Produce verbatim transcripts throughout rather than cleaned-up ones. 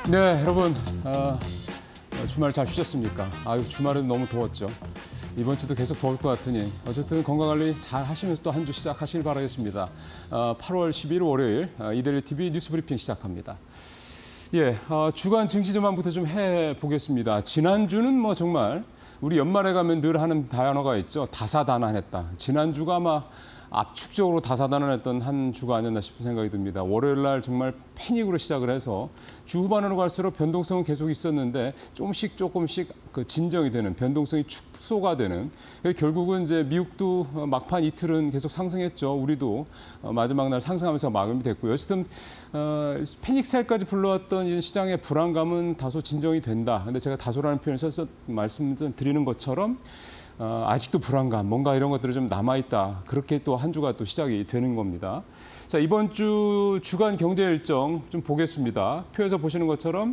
네, 여러분 어, 주말 잘 쉬셨습니까? 아유, 주말은 너무 더웠죠. 이번 주도 계속 더울 것 같으니 어쨌든 건강관리 잘 하시면서 또 한 주 시작하시길 바라겠습니다. 어, 팔월 십일 월요일 어, 이데일리 티비 뉴스브리핑 시작합니다. 예, 어, 주간 증시 전망부터 좀 해보겠습니다. 지난주는 뭐 정말 우리 연말에 가면 늘 하는 단어가 있죠. 다사다난했다. 지난주가 아마 압축적으로 다사다난했던 한 주가 아니었나 싶은 생각이 듭니다. 월요일 날 정말 패닉으로 시작을 해서 주 후반으로 갈수록 변동성은 계속 있었는데 조금씩 조금씩 그 진정이 되는, 변동성이 축소가 되는. 결국은 이제 미국도 막판 이틀은 계속 상승했죠. 우리도 마지막 날 상승하면서 마감이 됐고요. 어쨌든 어, 패닉셀까지 불러왔던 이 시장의 불안감은 다소 진정이 된다. 근데 제가 다소라는 표현을 써서 말씀드리는 것처럼 어, 아직도 불안감, 뭔가 이런 것들이 좀 남아있다. 그렇게 또 한 주가 또 시작이 되는 겁니다. 자, 이번 주 주간 경제 일정 좀 보겠습니다. 표에서 보시는 것처럼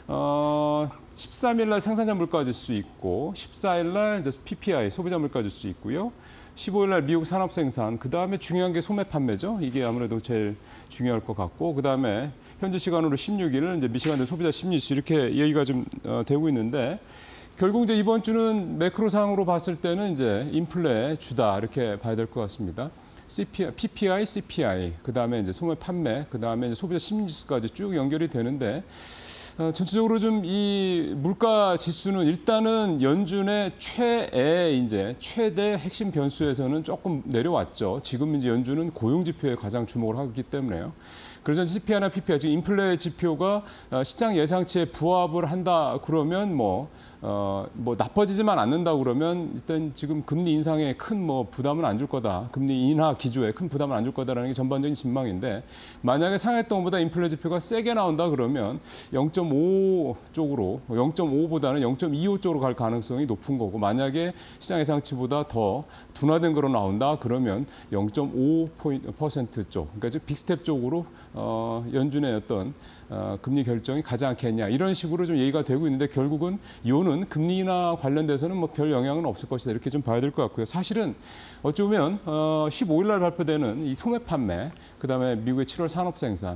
어, 십삼 일 날 생산자 물가 지수 있고, 십사 일 날 이제 피피아이 소비자 물가 지수 있고요. 십오 일 날 미국 산업 생산, 그 다음에 중요한 게 소매 판매죠. 이게 아무래도 제일 중요할 것 같고, 그 다음에 현지 시간으로 십육 일 이제 미시간대 소비자 심리지수 이렇게 얘기가 좀 어, 되고 있는데. 결국 이제 이번 주는 매크로상으로 봤을 때는 이제 인플레 주다 이렇게 봐야 될 것 같습니다. 씨피아이, 피피아이, 씨피아이, 그 다음에 이제 소매 판매, 그 다음에 이제 소비자 심리지수까지 쭉 연결이 되는데 어, 전체적으로 좀 이 물가 지수는 일단은 연준의 최애 이제 최대 핵심 변수에서는 조금 내려왔죠. 지금 이제 연준은 고용 지표에 가장 주목을 하고 있기 때문에요. 그래서 씨피아이나 피피아이, 지금 인플레 지표가 시장 예상치에 부합을 한다 그러면 뭐 어, 뭐 나빠지지만 않는다 그러면 일단 지금 금리 인상에 큰 뭐 부담은 안 줄 거다. 금리 인하 기조에 큰 부담을 안 줄 거다라는 게 전반적인 전망인데, 만약에 상했던 것보다 인플레 지표가 세게 나온다 그러면 영 점 오 쪽으로, 영 점 오보다는 영 점 이오 쪽으로 갈 가능성이 높은 거고, 만약에 시장 예상치보다 더 둔화된 거로 나온다 그러면 영 점 오 퍼센트 쪽, 그러니까 빅스텝 쪽으로 어, 연준의 어떤 어, 금리 결정이 가지 않겠냐, 이런 식으로 좀 얘기가 되고 있는데, 결국은 요는 금리 인하 관련돼서는 뭐 별 영향은 없을 것이다 이렇게 좀 봐야 될 것 같고요. 사실은 어쩌면 어, 십오 일 날 발표되는 이 소매 판매, 그다음에 미국의 칠월 산업 생산,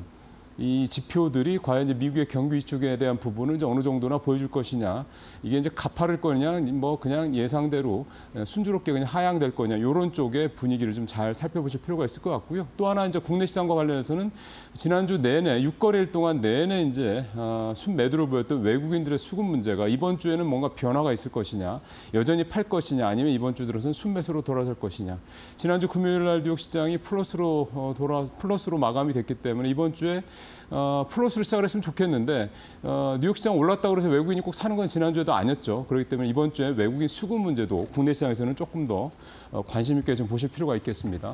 이 지표들이 과연 이제 미국의 경기 쪽에 대한 부분을 이제 어느 정도나 보여줄 것이냐, 이게 이제 가파를 거냐, 뭐 그냥 예상대로 순조롭게 그냥 하향될 거냐, 이런 쪽의 분위기를 좀 잘 살펴보실 필요가 있을 것 같고요. 또 하나 이제 국내 시장과 관련해서는 지난주 내내 육 거래일 동안 내내 이제 어, 순매도를 보였던 외국인들의 수급 문제가 이번 주에는 뭔가 변화가 있을 것이냐, 여전히 팔 것이냐, 아니면 이번 주 들어서는 순매수로 돌아설 것이냐. 지난주 금요일 날 뉴욕 시장이 플러스로 어, 돌아 플러스로 마감이 됐기 때문에 이번 주에 어, 플러스로 시작을 했으면 좋겠는데 어, 뉴욕 시장 올랐다고 해서 외국인이 꼭 사는 건 지난주에도 아니었죠. 그렇기 때문에 이번 주에 외국인 수급 문제도 국내 시장에서는 조금 더 어, 관심 있게 좀 보실 필요가 있겠습니다.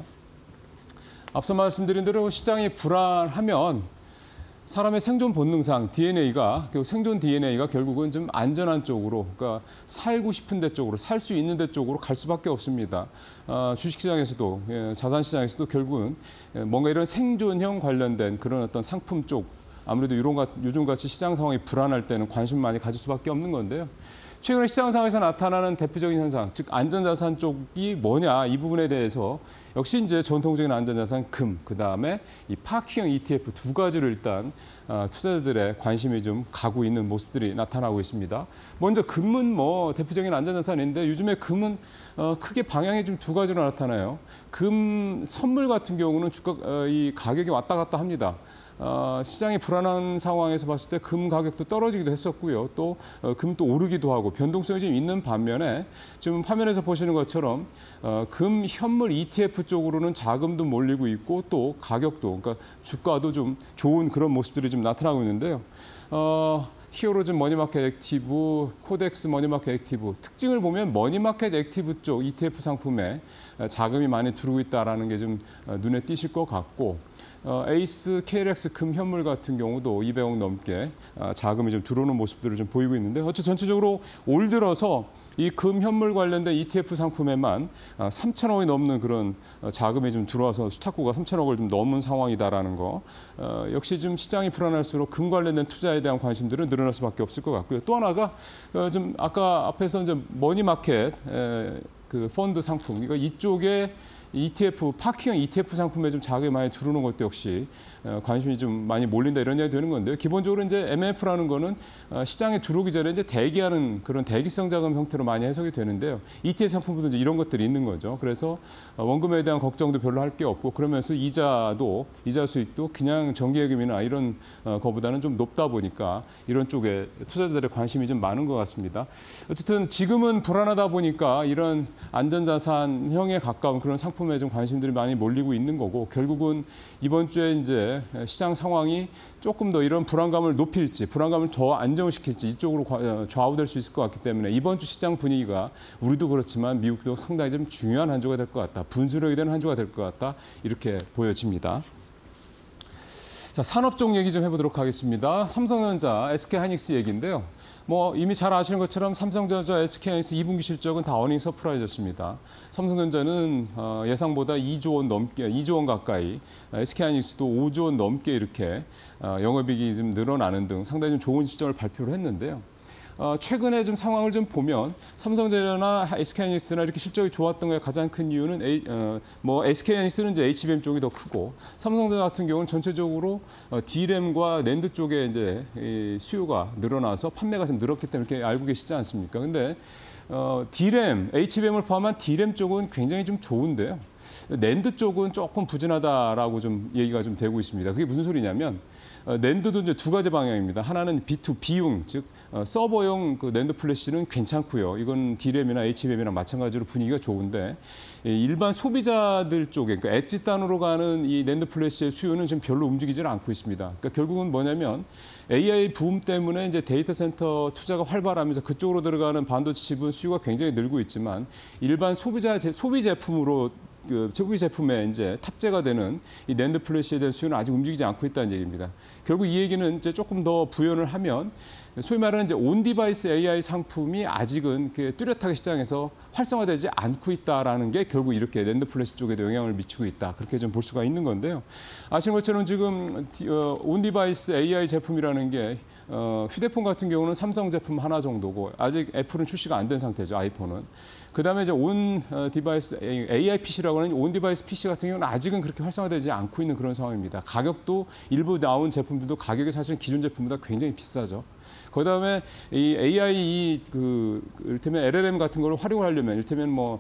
앞서 말씀드린 대로 시장이 불안하면 사람의 생존 본능상 디엔에이가, 생존 디엔에이가 결국은 좀 안전한 쪽으로, 그러니까 살고 싶은 데 쪽으로, 살 수 있는 데 쪽으로 갈 수밖에 없습니다. 어, 주식시장에서도, 예, 자산시장에서도 결국은 뭔가 이런 생존형 관련된 그런 어떤 상품 쪽, 아무래도 요즘같이 시장 상황이 불안할 때는 관심 많이 가질 수밖에 없는 건데요. 최근에 시장 상황에서 나타나는 대표적인 현상, 즉 안전자산 쪽이 뭐냐, 이 부분에 대해서 역시 이제 전통적인 안전자산 금, 그 다음에 이 파킹형 이티에프 두 가지를 일단 어, 투자자들의 관심이 좀 가고 있는 모습들이 나타나고 있습니다. 먼저 금은 뭐 대표적인 안전자산인데, 요즘에 금은 어, 크게 방향이 좀 두 가지로 나타나요. 금 선물 같은 경우는 주가 어, 이 가격이 왔다 갔다 합니다. 어, 시장이 불안한 상황에서 봤을 때 금 가격도 떨어지기도 했었고요. 또 어, 금 또 오르기도 하고 변동성이 좀 있는 반면에 지금 화면에서 보시는 것처럼 어, 금 현물 이티에프 쪽으로는 자금도 몰리고 있고, 또 가격도, 그러니까 주가도 좀 좋은 그런 모습들이 좀 나타나고 있는데요. 어, 히어로즈 머니마켓 액티브, 코덱스 머니마켓 액티브, 특징을 보면 머니마켓 액티브 쪽 이티에프 상품에 자금이 많이 들어오고 있다는 게 좀 눈에 띄실 것 같고, 어, 에이스, 케이엘엑스 금 현물 같은 경우도 이백억 넘게 어, 자금이 좀 들어오는 모습들을 좀 보이고 있는데, 어쨌든 전체적으로 올 들어서 이 금 현물 관련된 이티에프 상품에만 어, 삼천억이 넘는 그런 어, 자금이 좀 들어와서 수탁구가 삼천억을 좀 넘은 상황이다라는 거. 어, 역시 좀 시장이 불안할수록 금 관련된 투자에 대한 관심들은 늘어날 수밖에 없을 것 같고요. 또 하나가 어, 좀 아까 앞에서 이제 머니마켓 에, 그 펀드 상품, 그러니까 이쪽에 이티에프, 파킹형 이티에프 상품에 좀 자금이 많이 들어오는 것도 역시 관심이 좀 많이 몰린다 이런 이야기 되는 건데요. 기본적으로 이제 엠엘에프라는 거는 시장에 들어오기 전에 이제 대기하는 그런 대기성 자금 형태로 많이 해석이 되는데요. 이티에프 상품도 이제 이런 것들이 있는 거죠. 그래서 원금에 대한 걱정도 별로 할 게 없고 그러면서 이자도 이자 수익도 그냥 정기예금이나 이런 거보다는 좀 높다 보니까 이런 쪽에 투자자들의 관심이 좀 많은 것 같습니다. 어쨌든 지금은 불안하다 보니까 이런 안전자산형에 가까운 그런 상품에 좀 관심들이 많이 몰리고 있는 거고 결국은 이번 주에 이제 시장 상황이 조금 더 이런 불안감을 높일지 불안감을 더 안정시킬지 이쪽으로 좌우될 수 있을 것 같기 때문에 이번 주 시장 분위기가 우리도 그렇지만 미국도 상당히 좀 중요한 한 주가 될 것 같다. 분수령이 되는 한 주가 될 것 같다. 이렇게 보여집니다. 자, 산업종 얘기 좀 해보도록 하겠습니다. 삼성전자, 에스케이하이닉스 얘기인데요. 뭐 이미 잘 아시는 것처럼 삼성전자, 에스케이하이닉스 이 분기 실적은 다 어닝 서프라이즈였습니다. 삼성전자는 예상보다 이조 원 넘게, 이조 원 가까이, 에스케이하이닉스도 오조 원 넘게 이렇게 영업이익이 좀 늘어나는 등 상당히 좀 좋은 실적을 발표를 했는데요. 어, 최근에 좀 상황을 좀 보면 삼성전자나 에스케이하이닉스나 이렇게 실적이 좋았던 것의 가장 큰 이유는 A, 어, 뭐 에스케이하이닉스는 이제 에이치비엠 쪽이 더 크고 삼성전자 같은 경우는 전체적으로 어, 디램과 낸드 쪽에 이제 이 수요가 늘어나서 판매가 좀 늘었기 때문에 이렇게 알고 계시지 않습니까? 근데 어, 디램, 에이치비엠을 포함한 디램 쪽은 굉장히 좀 좋은데요. 낸드 쪽은 조금 부진하다라고 좀 얘기가 좀 되고 있습니다. 그게 무슨 소리냐면 어, 낸드도 이제 두 가지 방향입니다. 하나는 비 투 비용, 즉 어, 서버용 그 낸드 플래시는 괜찮고요. 이건 디램이나 에이치비엠이랑 마찬가지로 분위기가 좋은데 이 일반 소비자들 쪽에 그러니까 엣지 단으로 가는 이 낸드 플래시의 수요는 지금 별로 움직이질 않고 있습니다. 그러니까 결국은 뭐냐면 에이아이 붐 때문에 이제 데이터 센터 투자가 활발하면서 그쪽으로 들어가는 반도체 칩은 수요가 굉장히 늘고 있지만 일반 소비자 제, 소비 제품으로 그 소비 제품에 이제 탑재가 되는 이 낸드 플래시에 대한 수요는 아직 움직이지 않고 있다는 얘기입니다. 결국 이 얘기는 이제 조금 더 부연을 하면 소위 말하는 이제 온 디바이스 에이아이 상품이 아직은 뚜렷하게 시장에서 활성화되지 않고 있다라는 게 결국 이렇게 낸드 플래시 쪽에도 영향을 미치고 있다. 그렇게 좀 볼 수가 있는 건데요. 아시는 것처럼 지금 온 디바이스 에이아이 제품이라는 게 어, 휴대폰 같은 경우는 삼성 제품 하나 정도고 아직 애플은 출시가 안 된 상태죠. 아이폰은. 그다음에 이제 온 디바이스 에이아이 피시라고 하는 온 디바이스 피시 같은 경우는 아직은 그렇게 활성화되지 않고 있는 그런 상황입니다. 가격도 일부 나온 제품들도 가격이 사실 기존 제품보다 굉장히 비싸죠. 그다음에 이 에이아이 그 이를테면 엘엘엠 같은 걸 활용을 하려면 이를테면 뭐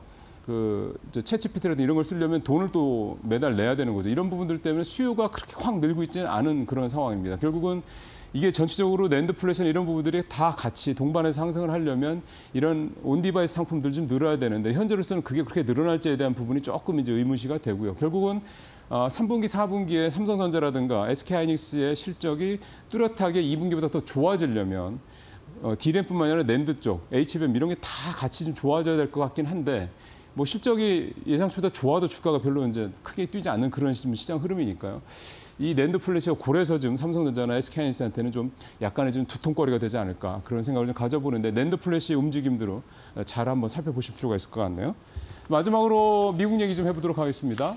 그 챗지피티라든지 이런 걸 쓰려면 돈을 또 매달 내야 되는 거죠. 이런 부분들 때문에 수요가 그렇게 확 늘고 있지는 않은 그런 상황입니다. 결국은 이게 전체적으로 낸드 플래시나 이런 부분들이 다 같이 동반해서 상승을 하려면 이런 온디바이스 상품들 좀 늘어야 되는데 현재로서는 그게 그렇게 늘어날지에 대한 부분이 조금 이제 의문시가 되고요. 결국은 어, 삼 분기, 사 분기에 삼성전자라든가 에스케이하이닉스의 실적이 뚜렷하게 이 분기보다 더 좋아지려면 어, 디램뿐만 아니라 낸드 쪽, 에이치비엠 이런 게 다 같이 좀 좋아져야 될 것 같긴 한데 뭐 실적이 예상보다 좋아도 주가가 별로 이제 크게 뛰지 않는 그런 시장 흐름이니까요. 이 낸드 플래시가 고래서 지금 삼성전자나 에스케이하이닉스한테는 좀 약간의 좀 두통거리가 되지 않을까 그런 생각을 좀 가져보는데 낸드 플래시의 움직임들을 잘 한번 살펴보실 필요가 있을 것 같네요. 마지막으로 미국 얘기 좀 해보도록 하겠습니다.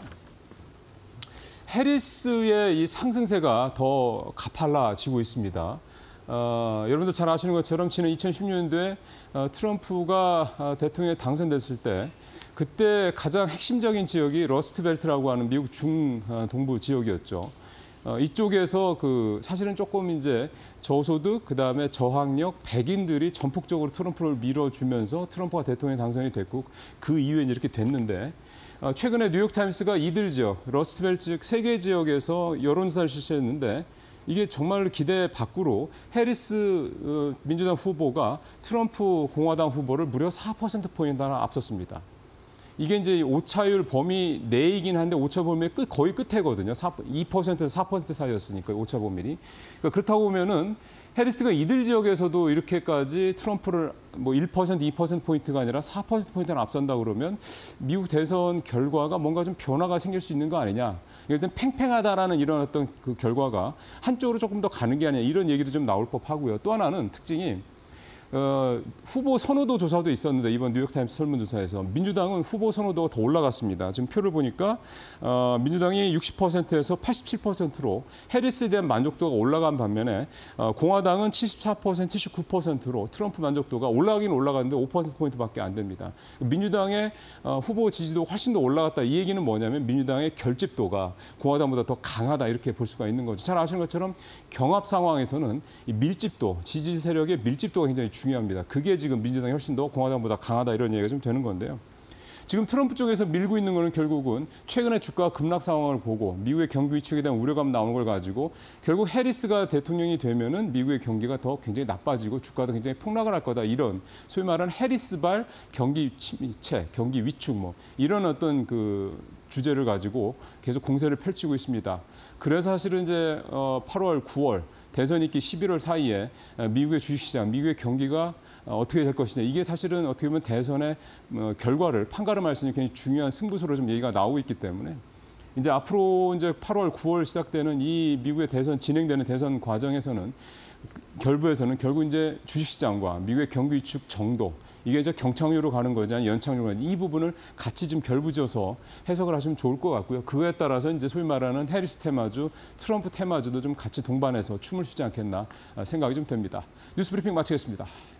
해리스의 이 상승세가 더 가팔라지고 있습니다. 어, 여러분들 잘 아시는 것처럼 지난 이천십 년도에 어, 트럼프가 어, 대통령에 당선됐을 때 그때 가장 핵심적인 지역이 러스트벨트라고 하는 미국 중동부 지역이었죠. 어, 이쪽에서 그 사실은 조금 이제 저소득 그다음에 저학력 백인들이 전폭적으로 트럼프를 밀어주면서 트럼프가 대통령 당선이 됐고 그 이후에 이제 이렇게 됐는데 어, 최근에 뉴욕타임스가 이들 지역 러스트벨트 즉 세 개 지역에서 여론조사를 실시했는데 이게 정말 기대 밖으로 해리스 어, 민주당 후보가 트럼프 공화당 후보를 무려 사 퍼센트 포인트나 앞섰습니다. 이게 이제 오차율 범위 내이긴 한데 오차 범위의 끝, 거의 끝에거든요. 이 퍼센트에서 사 퍼센트 사이였으니까 오차 범위이. 그러니까 그렇다고 보면은 해리스가 이들 지역에서도 이렇게까지 트럼프를 뭐 일 퍼센트, 이 퍼센트 포인트가 아니라 사 퍼센트 포인트나 앞선다 그러면 미국 대선 결과가 뭔가 좀 변화가 생길 수 있는 거 아니냐. 일단 팽팽하다라는 이런 어떤 그 결과가 한쪽으로 조금 더 가는 게 아니냐 이런 얘기도 좀 나올 법하고요. 또 하나는 특징이 어, 후보 선호도 조사도 있었는데 이번 뉴욕타임스 설문조사에서 민주당은 후보 선호도가 더 올라갔습니다. 지금 표를 보니까 어, 민주당이 육십 퍼센트에서 팔십칠 퍼센트로 해리스에 대한 만족도가 올라간 반면에 어, 공화당은 칠십사 퍼센트, 칠십구 퍼센트로 트럼프 만족도가 올라가긴 올라갔는데 오 퍼센트포인트밖에 안 됩니다. 민주당의 어, 후보 지지도가 훨씬 더 올라갔다. 이 얘기는 뭐냐면 민주당의 결집도가 공화당보다 더 강하다 이렇게 볼 수가 있는 거죠. 잘 아시는 것처럼 경합 상황에서는 이 밀집도, 지지 세력의 밀집도가 굉장히 중요합니다. 그게 지금 민주당이 훨씬 더 공화당보다 강하다 이런 얘기가 좀 되는 건데요. 지금 트럼프 쪽에서 밀고 있는 거는 결국은 최근에 주가 급락 상황을 보고 미국의 경기 위축에 대한 우려감 나오는 걸 가지고 결국 해리스가 대통령이 되면은 미국의 경기가 더 굉장히 나빠지고 주가도 굉장히 폭락을 할 거다. 이런 소위 말하는 해리스발 경기 침체, 경기 위축 뭐 이런 어떤 그 주제를 가지고 계속 공세를 펼치고 있습니다. 그래서 사실은 이제 팔월, 구월 대선 있기 십일월 사이에 미국의 주식시장, 미국의 경기가 어떻게 될 것이냐. 이게 사실은 어떻게 보면 대선의 결과를 판가름할 수 있는 굉장히 중요한 승부수로 좀 얘기가 나오고 있기 때문에 이제 앞으로 이제 팔월, 구월 시작되는 이 미국의 대선 진행되는 대선 과정에서는 결부에서는 결국 이제 주식시장과 미국의 경기 위축 정도 이게 이제 경착륙으로 가는 거지 아니면 연착륙으로 가는 이 부분을 같이 좀 결부지어서 해석을 하시면 좋을 것 같고요. 그거에 따라서 이제 소위 말하는 해리스 테마주, 트럼프 테마주도 좀 같이 동반해서 춤을 추지 않겠나 생각이 좀 됩니다. 뉴스 브리핑 마치겠습니다.